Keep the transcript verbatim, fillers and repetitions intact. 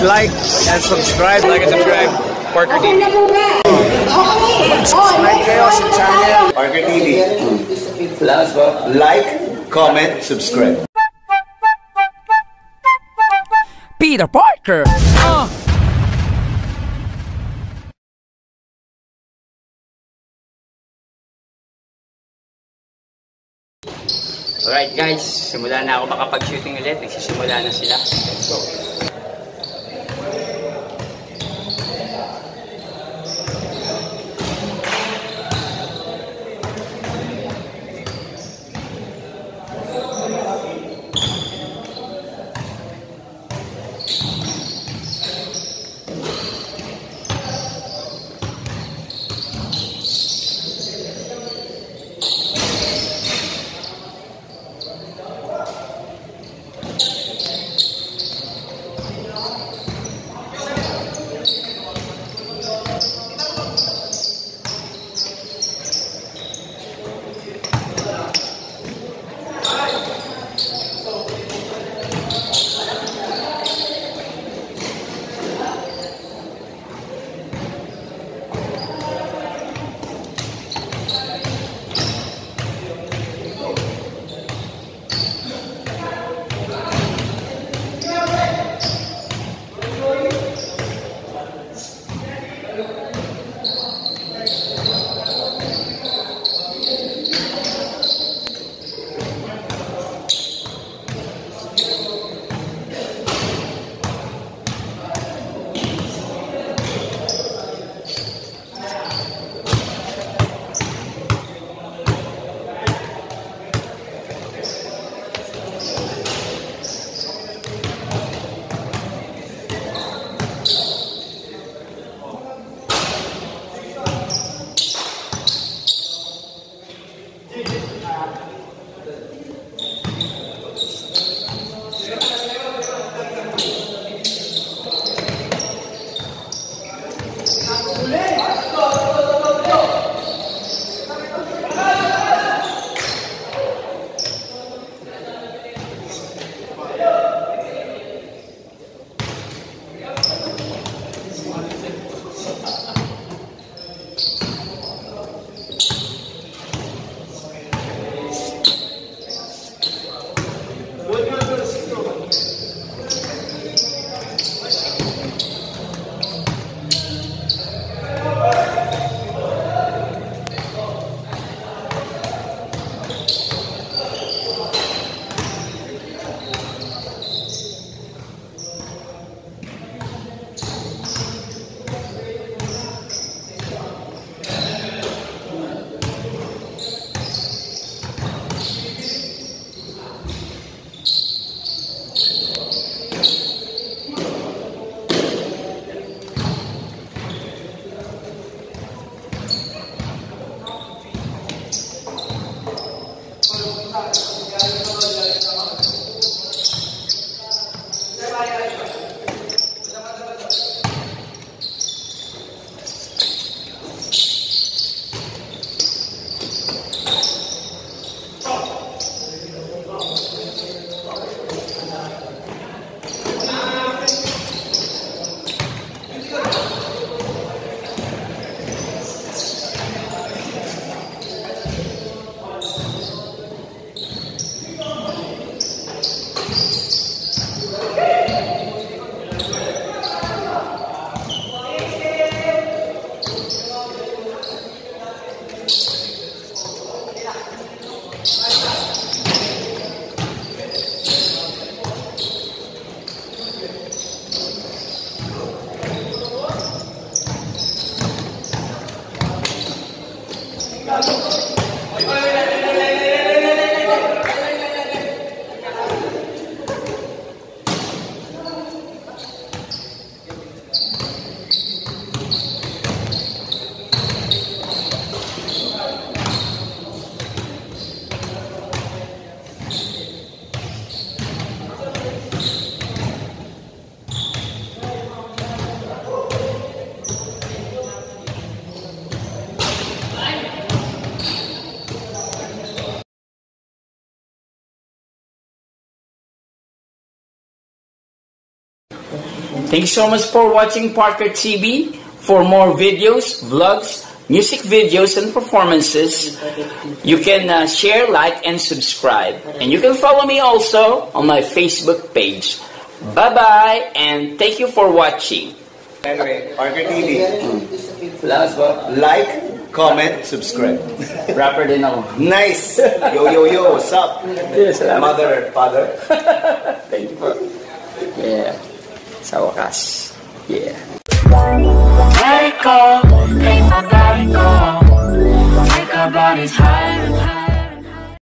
like and subscribe. Like and subscribe. Parker T V. Subscribe kayo sa channel Parker T V. Like, comment, subscribe. Peter Parker! Uh. Alright guys, simula na ako makapag-shooting ulit. Nagsisimula na sila. Let's go. Thank you so much for watching Parker T V. For more videos, vlogs, music videos, and performances, you can uh, share, like, and subscribe. And you can follow me also on my Facebook page. Bye-bye, and thank you for watching. Anyway, Parker T V. Last ba? Like, comment, subscribe. Rapper din ako. Nice! Yo, yo, yo, what's up? Yes, salamat. Mother, father. Thank you for... Yeah. Sa wakas. Yeah. Let it go, make my body go. Take our bodies higher.